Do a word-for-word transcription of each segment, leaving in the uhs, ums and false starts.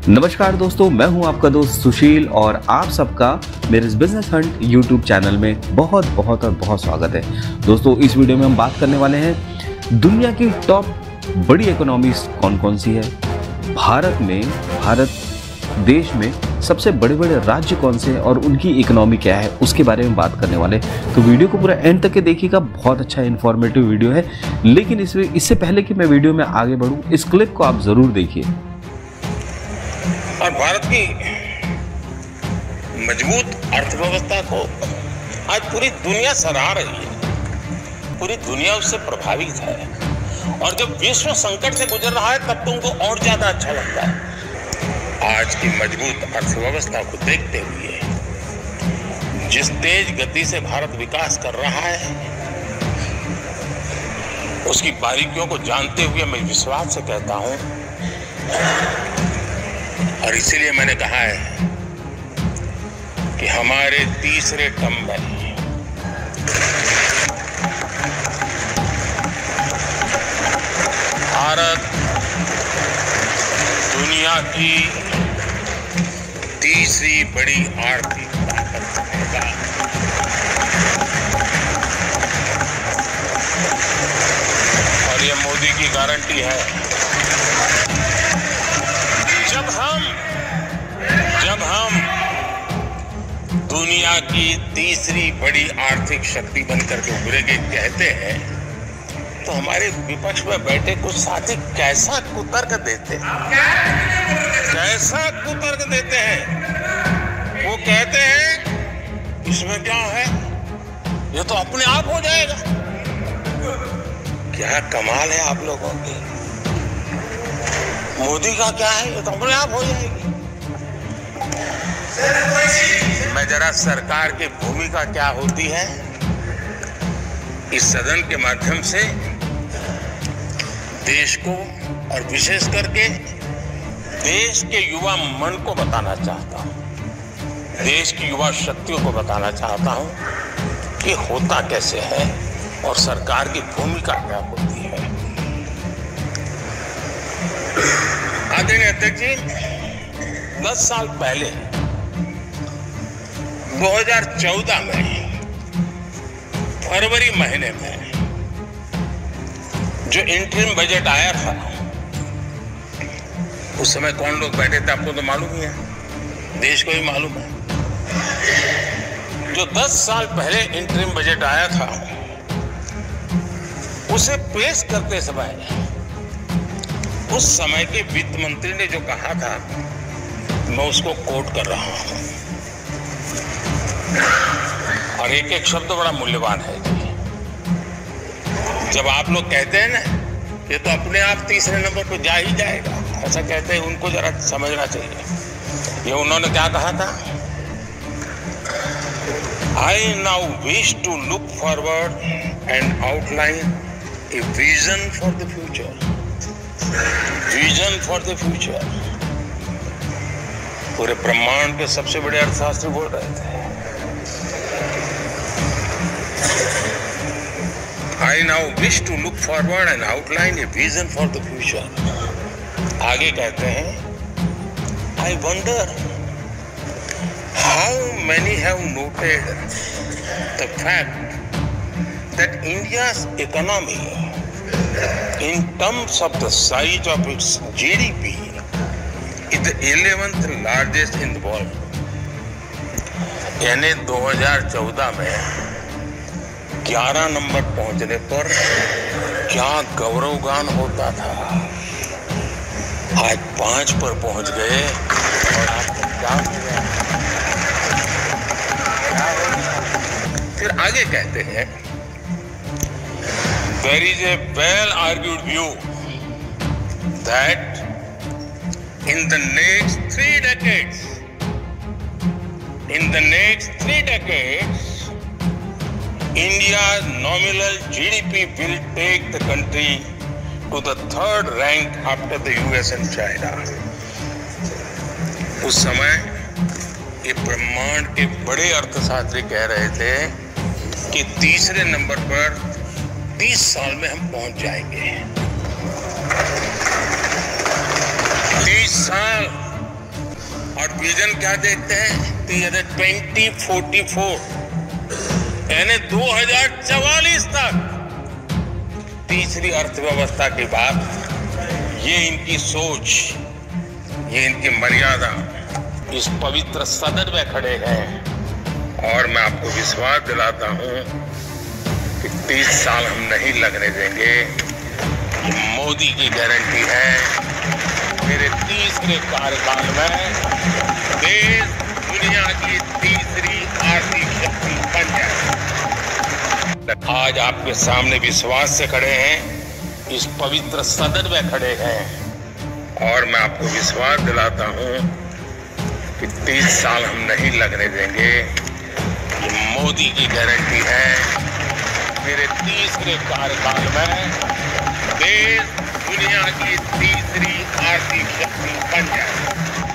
नमस्कार दोस्तों, मैं हूं आपका दोस्त सुशील और आप सबका मेरे इस बिजनेस हंट यूट्यूब चैनल में बहुत बहुत और बहुत स्वागत है। दोस्तों, इस वीडियो में हम बात करने वाले हैं दुनिया की टॉप बड़ी इकोनॉमीज कौन कौन सी है, भारत में भारत देश में सबसे बड़े बड़े राज्य कौन से हैं और उनकी इकोनॉमी क्या है, उसके बारे में बात करने वाले हैं। तो वीडियो को पूरा एंड तक के देखिएगा, बहुत अच्छा इन्फॉर्मेटिव वीडियो है। लेकिन इसमें इससे पहले कि मैं वीडियो में आगे बढ़ूँ, इस क्लिप को आप ज़रूर देखिए। और भारत की मजबूत अर्थव्यवस्था को आज पूरी दुनिया सराह रही है, पूरी दुनिया उससे प्रभावित है। और जब विश्व संकट से गुजर रहा है तब तो उनको और ज्यादा अच्छा लगता है। आज की मजबूत अर्थव्यवस्था को देखते हुए जिस तेज गति से भारत विकास कर रहा है, उसकी बारीकियों को जानते हुए मैं विश्वास से कहता हूं, और इसीलिए मैंने कहा है कि हमारे तीसरे टर्म में भारत दुनिया की तीसरी बड़ी आर्थिक ताकत बनेगा। और ये मोदी की गारंटी है। जब हम जब हम दुनिया की तीसरी बड़ी आर्थिक शक्ति बनकर के उभरेंगे कहते हैं, तो हमारे विपक्ष में बैठे कुछ साथी कैसा कुतर्क देते हैं कैसा कुतर्क देते हैं। वो कहते हैं इसमें क्या है, ये तो अपने आप हो जाएगा। क्या कमाल है आप लोगों की। मोदी का क्या है, ये तो अपने आप हो जाएगी। मैं जरा सरकार की भूमिका क्या होती है इस सदन के माध्यम से देश को और विशेष करके देश के युवा मन को बताना चाहता हूं, देश की युवा शक्तियों को बताना चाहता हूं कि होता कैसे है और सरकार की भूमिका क्या होती है। आदरणीय अध्यक्ष जी, दस साल पहले दो हज़ार चौदह में फरवरी महीने में जो इंटरिम बजट आया था, उस समय कौन लोग बैठे थे आपको तो मालूम ही है, देश को ही मालूम है। जो दस साल पहले इंटरिम बजट आया था, उसे पेश करते समय उस समय के वित्त मंत्री ने जो कहा था, मैं उसको कोट कर रहा हूं। और एक एक शब्द बड़ा मूल्यवान है जी। जब आप लोग कहते हैं ना, ये तो अपने आप तीसरे नंबर पे जा ही जाएगा, ऐसा कहते हैं, उनको जरा समझना चाहिए। ये उन्होंने क्या कहा था, I now wish to look forward and outline a vision for the future. Vision for the future. पूरे ब्रह्मांड के सबसे बड़े अर्थशास्त्री बोल रहे थे। I now wish to look forward and outline a vision for the future. आगे कहते हैं, I wonder how many have noted the fact that India's economy, in terms of the size of its G D P, is the eleventh largest in the world. यानी दो हज़ार चौदह में ग्यारह number पहुंचने पर क्या गौरवगान होता था। आज पांच पर पहुंच गए और आपको क्या मिला? फिर आगे कहते हैं, there is a well argued view that in the next three decades in the next three decades India's nominal G D P will take the country to the third rank after the U S and China. उस समय ये ब्रह्मांड के बड़े अर्थशास्त्री कह रहे थे कि तीसरे नंबर पर तीस साल में हम पहुंच जाएंगे। तीस साल आप विजन क्या देखते हैं? ट्वेंटी फोर्टी फोर यानी दो हजार चवालीस तक तीसरी अर्थव्यवस्था की बात, ये इनकी सोच, ये इनकी मर्यादा इस पवित्र सदन में खड़े हैं। और मैं आपको विश्वास दिलाता हूं कि तीस साल हम नहीं लगने देंगे। मोदी की गारंटी है, मेरे तीसरे कार्यकाल में देश दुनिया की तीसरी आर्थिक शक्ति बन जाए। आज आपके सामने विश्वास से खड़े हैं, इस पवित्र सदन में खड़े हैं, और मैं आपको विश्वास दिलाता हूं कि तीस साल हम नहीं लगने देंगे। मोदी की गारंटी है, मेरे तीसरे कार्यकाल में देश दुनिया की तीसरी आर्थिक शक्ति बन जाए।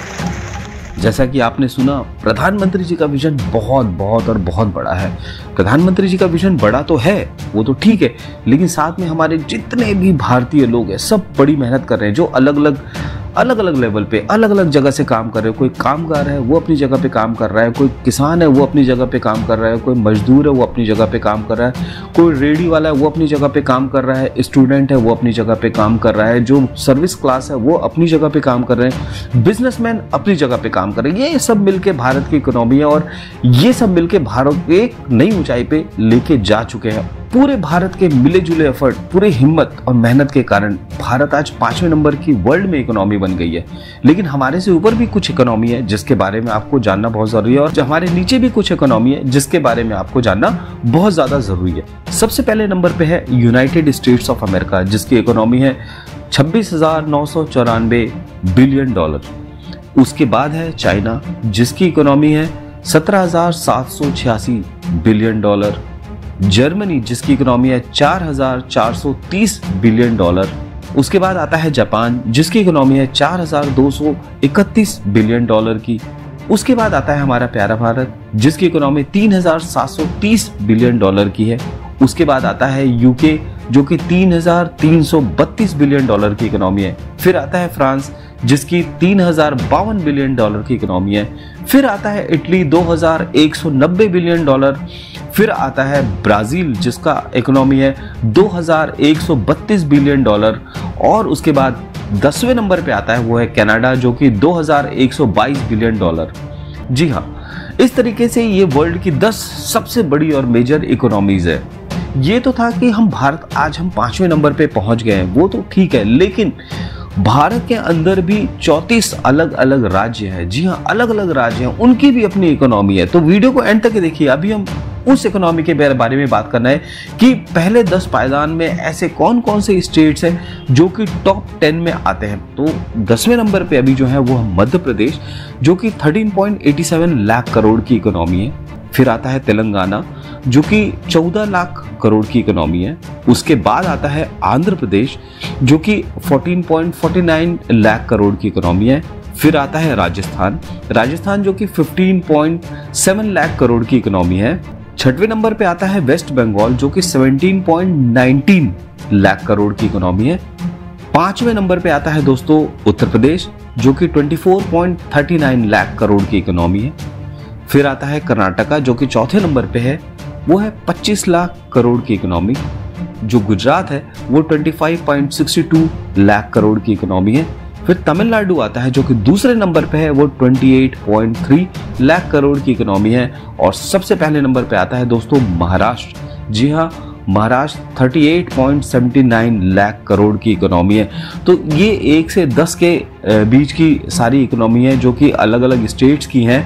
जैसा कि आपने सुना, प्रधानमंत्री जी का विजन बहुत बहुत और बहुत बड़ा है। प्रधानमंत्री जी का विजन बड़ा तो है, वो तो ठीक है, लेकिन साथ में हमारे जितने भी भारतीय लोग हैं सब बड़ी मेहनत कर रहे हैं, जो अलग अलग अलग अलग लेवल पे अलग अलग जगह से काम कर रहे हैं। कोई कामगार है वो अपनी जगह पे काम कर रहा है, कोई किसान है वो अपनी जगह पे काम कर रहा है, कोई मजदूर है वो अपनी जगह पे काम कर रहा है, कोई रेडी वाला है वो अपनी जगह पे काम कर रहा है, स्टूडेंट है वो अपनी जगह पे काम कर रहा है, जो सर्विस क्लास है वो अपनी जगह पे काम कर रहे हैं, बिजनेसमैन अपनी जगह पे काम कर रहे हैं। ये सब मिलके भारत की इकोनॉमी है, और ये सब मिलके भारत को एक नई ऊंचाई पे लेके जा चुके हैं। पूरे भारत के मिले जुले एफर्ट, पूरे हिम्मत और मेहनत के कारण भारत आज पांचवें नंबर की वर्ल्ड में इकोनॉमी बन गई है। लेकिन हमारे से ऊपर भी कुछ इकोनॉमी है जिसके बारे में आपको जानना बहुत जरूरी है, और जो हमारे नीचे भी कुछ इकोनॉमी है जिसके बारे में आपको जानना बहुत ज्यादा जरूरी है। सबसे पहले नंबर पे है यूनाइटेड स्टेट्स ऑफ अमेरिका, जिसकी इकोनॉमी है छब्बीस हजार नौ सौ चौरानवे बिलियन डॉलर। उसके बाद है चाइना, जिसकी इकोनॉमी है सत्रह हजार सात सौ छियासी बिलियन डॉलर। जर्मनी, जिसकी इकोनॉमी है चार हजार चार सौ तीस बिलियन डॉलर। उसके बाद आता है जापान, जिसकी इकोनॉमी है चार हजार दो सौ इकतीस बिलियन डॉलर की। उसके बाद आता है हमारा प्यारा भारत, जिसकी इकोनॉमी तीन हजार सात सौ तीस बिलियन डॉलर की है। उसके बाद आता है यूके, जो कि तीन हजार तीन सौ बत्तीस बिलियन डॉलर की इकोनॉमी है। फिर आता है फ्रांस, जिसकी तीन हजार बावन बिलियन डॉलर की इकोनॉमी है। फिर आता है इटली, दो हजार एक सौ नब्बे बिलियन डॉलर। फिर आता है ब्राजील, जिसका इकोनॉमी है दो हजार एक सौ बत्तीस बिलियन डॉलर। और उसके बाद दसवें नंबर पे आता है वो है कनाडा, जो कि दो हजार एक सौ बाईस बिलियन डॉलर। जी हाँ, इस तरीके से ये वर्ल्ड की दस सबसे बड़ी और मेजर इकोनॉमीज है। ये तो था कि हम भारत आज हम पांचवें नंबर पे पहुंच गए हैं, वो तो ठीक है, लेकिन भारत के अंदर भी चौंतीस अलग अलग राज्य हैं। जी हाँ, अलग अलग राज्य हैं, उनकी भी अपनी इकोनॉमी है। तो वीडियो को एंड तक देखिए। अभी हम उस इकोनॉमी के बारे में बात करना है कि पहले दस पायदान में ऐसे कौन कौन से स्टेट्स हैं जो कि टॉप टेन में आते हैं। तो दसवें नंबर पे अभी जो है वो मध्य प्रदेश, जो कि तेरह पॉइंट आठ सात लाख करोड़ की इकोनॉमी है। फिर आता है तेलंगाना, जो कि चौदह लाख करोड़ की इकोनॉमी है। उसके बाद आता है आंध्र प्रदेश, जो कि चौदह पॉइंट चार नौ लाख करोड़ की इकोनॉमी है। फिर आता है राजस्थान, राजस्थान जो कि पंद्रह पॉइंट सात लाख करोड़ की इकोनॉमी है। छठवें नंबर पे आता है वेस्ट बंगाल, जो कि सत्रह पॉइंट एक नौ लाख करोड़ की इकोनॉमी है। पांचवें नंबर पे आता है दोस्तों उत्तर प्रदेश, जो कि चौबीस पॉइंट तीन नौ लाख करोड़ की इकोनॉमी है। फिर आता है कर्नाटका, जो कि चौथे नंबर पे है, वो है पच्चीस लाख करोड़ की इकोनॉमी। जो गुजरात है वो पच्चीस पॉइंट छह दो लाख करोड़ की इकोनॉमी है। फिर तमिलनाडु आता है, जो कि दूसरे नंबर पे है, वो अट्ठाईस पॉइंट तीन लाख करोड़ की इकोनॉमी है। और सबसे पहले नंबर पे आता है दोस्तों महाराष्ट्र। जी हाँ, महाराष्ट्र अड़तीस पॉइंट सात नौ लाख करोड़ की इकोनॉमी है। तो ये एक से दस के बीच की सारी इकोनॉमी है जो कि अलग अलग स्टेट्स की हैं।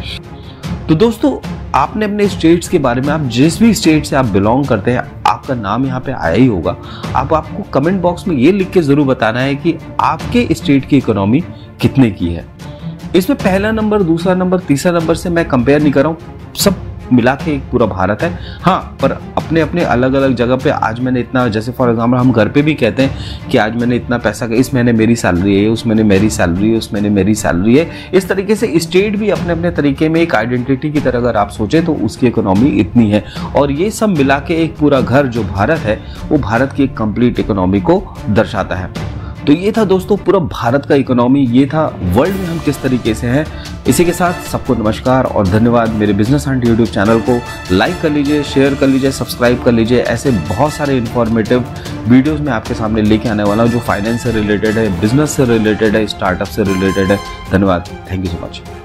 तो दोस्तों, आपने अपने स्टेट्स के बारे में, आप जिस भी स्टेट से आप बिलोंग करते हैं, आपका नाम यहाँ पे आया ही होगा। आप आपको कमेंट बॉक्स में ये लिख के जरूर बताना है कि आपके स्टेट की इकोनॉमी कितने की है। इसमें पहला नंबर, दूसरा नंबर, तीसरा नंबर से मैं कंपेयर नहीं कर रहा हूँ, सब मिला के एक पूरा भारत है। हाँ, पर अपने अपने अलग अलग जगह पे आज मैंने इतना, जैसे फॉर एग्जांपल हम घर पे भी कहते हैं कि आज मैंने इतना पैसा, इस महीने मेरी सैलरी है, उस महीने मेरी सैलरी है, उस महीने मेरी सैलरी है। इस तरीके से स्टेट भी अपने अपने तरीके में एक आइडेंटिटी की तरह अगर आप सोचें तो उसकी इकोनॉमी इतनी है। और ये सब मिला के एक पूरा घर जो भारत है, वो भारत की एक कंप्लीट इकोनॉमी को दर्शाता है। तो ये था दोस्तों पूरा भारत का इकोनॉमी, ये था वर्ल्ड में हम किस तरीके से हैं। इसी के साथ सबको नमस्कार और धन्यवाद। मेरे बिजनेस हंट यूट्यूब चैनल को लाइक कर लीजिए, शेयर कर लीजिए, सब्सक्राइब कर लीजिए। ऐसे बहुत सारे इन्फॉर्मेटिव वीडियोस मैं आपके सामने लेके आने वाला हूँ जो फाइनेंस से रिलेटेड है, बिजनेस से रिलेटेड है, स्टार्टअप से रिलेटेड है। धन्यवाद, थैंक यू सो मच।